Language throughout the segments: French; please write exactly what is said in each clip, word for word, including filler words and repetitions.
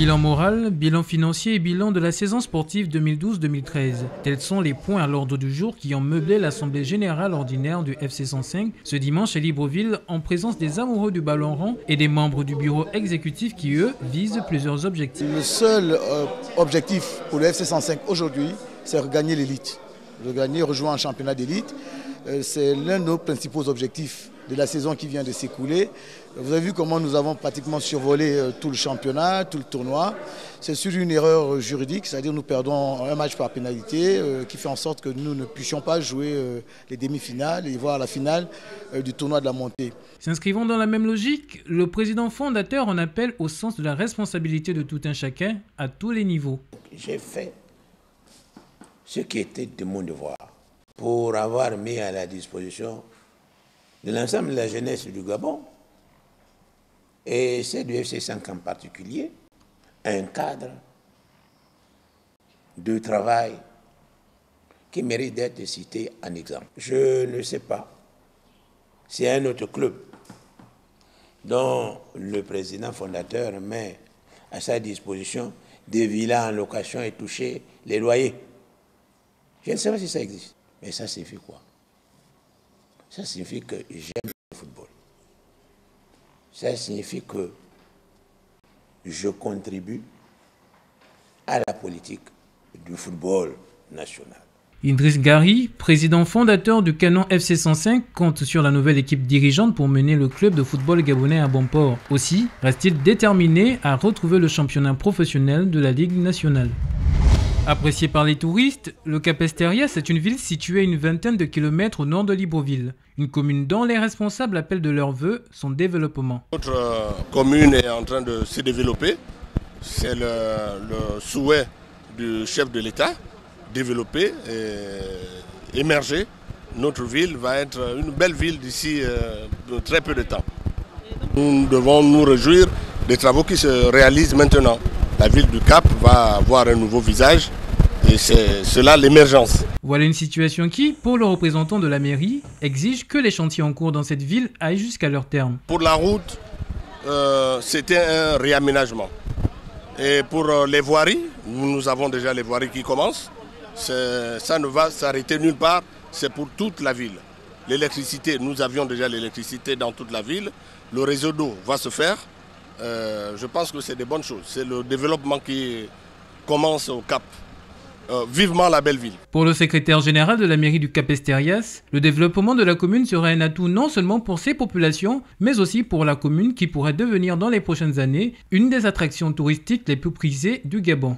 Bilan moral, bilan financier et bilan de la saison sportive deux mille douze deux mille treize. Tels sont les points à l'ordre du jour qui ont meublé l'Assemblée générale ordinaire du F C cent cinq ce dimanche à Libreville en présence des amoureux du ballon rond et des membres du bureau exécutif qui, eux, visent plusieurs objectifs. Le seul euh, objectif pour le F C cent cinq aujourd'hui, c'est regagner l'élite. Regagner, rejoindre un championnat d'élite. Euh, c'est l'un de nos principaux objectifs de la saison qui vient de s'écouler. Vous avez vu comment nous avons pratiquement survolé euh, tout le championnat, tout le tournoi. C'est sur une erreur juridique, c'est-à-dire nous perdons un match par pénalité euh, qui fait en sorte que nous ne puissions pas jouer euh, les demi-finales et voir la finale euh, du tournoi de la montée. S'inscrivant dans la même logique, le président fondateur en appelle au sens de la responsabilité de tout un chacun à tous les niveaux. J'ai fait ce qui était de mon devoir pour avoir mis à la disposition de l'ensemble de la jeunesse du Gabon, et c'est du F C cinq en particulier, un cadre de travail qui mérite d'être cité en exemple. Je ne sais pas si un autre club dont le président fondateur met à sa disposition des villas en location et toucher les loyers. Je ne sais pas si ça existe, mais ça signifie quoi? Ça signifie que j'aime le football. Ça signifie que je contribue à la politique du football national. Idriss Gary, président fondateur du Canon F C cent cinq, compte sur la nouvelle équipe dirigeante pour mener le club de football gabonais à bon port. Aussi, reste-t-il déterminé à retrouver le championnat professionnel de la Ligue nationale. Apprécié par les touristes, le Capesterias est une ville située à une vingtaine de kilomètres au nord de Libreville. Une commune dont les responsables appellent de leur vœu son développement. Notre euh, commune est en train de se développer. C'est le, le souhait du chef de l'État, développer et émerger. Notre ville va être une belle ville d'ici euh, très peu de temps. Nous devons nous réjouir des travaux qui se réalisent maintenant. La ville du Cap va avoir un nouveau visage et c'est cela l'émergence. Voilà une situation qui, pour le représentant de la mairie, exige que les chantiers en cours dans cette ville aillent jusqu'à leur terme. Pour la route, euh, c'était un réaménagement. Et pour euh, les voiries, nous avons déjà les voiries qui commencent. Ça ne va s'arrêter nulle part, c'est pour toute la ville. L'électricité, nous avions déjà l'électricité dans toute la ville. Le réseau d'eau va se faire. Euh, je pense que c'est des bonnes choses. C'est le développement qui commence au Cap. Euh, vivement la belle ville. Pour le secrétaire général de la mairie du Capesterias, le développement de la commune sera un atout non seulement pour ses populations, mais aussi pour la commune qui pourrait devenir dans les prochaines années une des attractions touristiques les plus prisées du Gabon.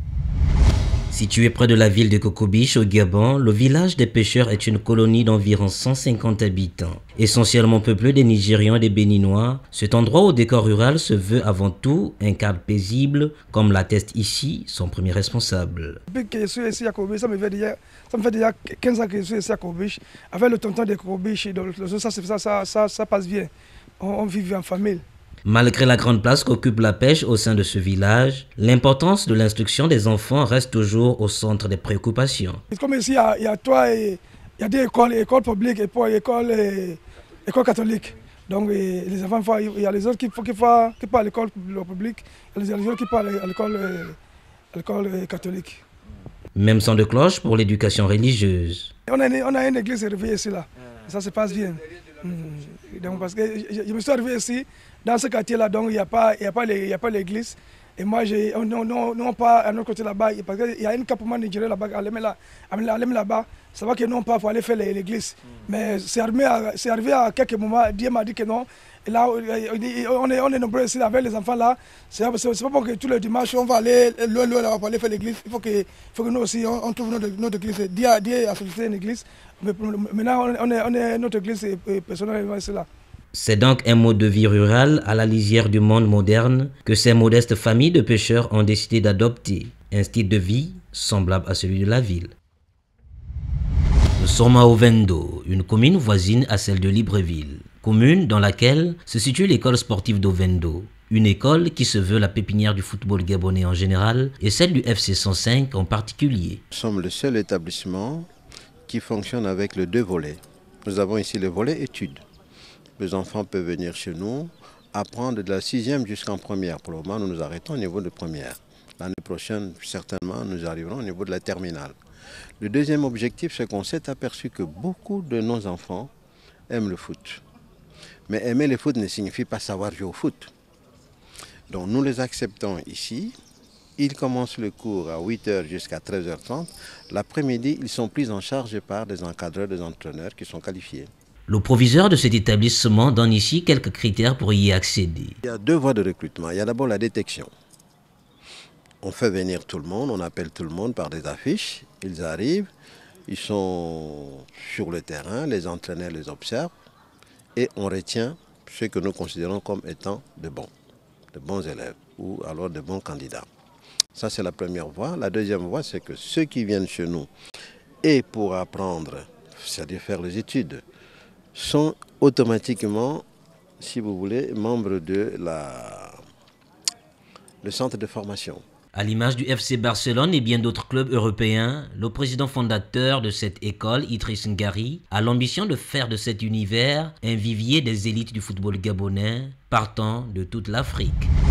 Situé près de la ville de Kokobiche au Gabon, le village des pêcheurs est une colonie d'environ cent cinquante habitants. Essentiellement peuplé des Nigérians et des Béninois, cet endroit au décor rural se veut avant tout un cadre paisible, comme l'atteste ici son premier responsable. Depuis que je suis ici à Kokobiche, ça me fait déjà, ça me fait déjà quinze ans que je suis ici à Kokobiche. Avec le tonton de Kokobiche, ça, ça, ça, ça, ça passe bien. On, on vit en famille. Malgré la grande place qu'occupe la pêche au sein de ce village, l'importance de l'instruction des enfants reste toujours au centre des préoccupations. Comme ici, il y a, il y a toi, il y a des écoles, écoles publiques et puis écoles, écoles catholiques. Donc les enfants, il y a les autres qui, qui, qui partent à l'école publique, et les autres qui partent à l'école catholique. Même son de cloche pour l'éducation religieuse. On a, on a une église réveillée ici, là. Ça se passe bien. Donc, parce que je, je me suis arrivé ici, dans ce quartier-là, donc il n'y a pas l'église. Et moi, on non pas à notre côté là-bas, parce qu'il y a une campement nigérien là-bas, à l'Aime là-bas, ça va que non pas, il faut aller faire l'église. Mais c'est arrivé, arrivé à quelques moments, Dieu m'a dit que non. Et là, on est, on est nombreux ici avec les enfants là. C'est pas pour que tous les dimanches, on va aller loin, loin là, pour aller faire l'église. Il faut que, faut que nous aussi, on, on trouve notre, notre église. Dieu a sollicité une église. Mais maintenant, on est, on est notre église personnellement ici là. C'est donc un mode de vie rural à la lisière du monde moderne que ces modestes familles de pêcheurs ont décidé d'adopter, un style de vie semblable à celui de la ville. Nous sommes à Ovendo, une commune voisine à celle de Libreville, commune dans laquelle se situe l'école sportive d'Ovendo, une école qui se veut la pépinière du football gabonais en général et celle du F C cent cinq en particulier. Nous sommes le seul établissement qui fonctionne avec les deux volets. Nous avons ici le volet études. Les enfants peuvent venir chez nous, apprendre de la sixième jusqu'en première. Pour le moment, nous nous arrêtons au niveau de première. L'année prochaine, certainement, nous arriverons au niveau de la terminale. Le deuxième objectif, c'est qu'on s'est aperçu que beaucoup de nos enfants aiment le foot. Mais aimer le foot ne signifie pas savoir jouer au foot. Donc nous les acceptons ici. Ils commencent le cours à huit heures jusqu'à treize heures trente. L'après-midi, ils sont pris en charge par des encadreurs, des entraîneurs qui sont qualifiés. Le proviseur de cet établissement donne ici quelques critères pour y accéder. Il y a deux voies de recrutement. Il y a d'abord la détection. On fait venir tout le monde, on appelle tout le monde par des affiches. Ils arrivent, ils sont sur le terrain, les entraîneurs les observent et on retient ceux que nous considérons comme étant de bons, de bons élèves ou alors de bons candidats. Ça, c'est la première voie. La deuxième voie, c'est que ceux qui viennent chez nous et pour apprendre, c'est-à-dire faire les études, sont automatiquement, si vous voulez, membres de la, le centre de formation. À l'image du F C Barcelone et bien d'autres clubs européens, le président fondateur de cette école, Idriss Ngari, a l'ambition de faire de cet univers un vivier des élites du football gabonais partant de toute l'Afrique.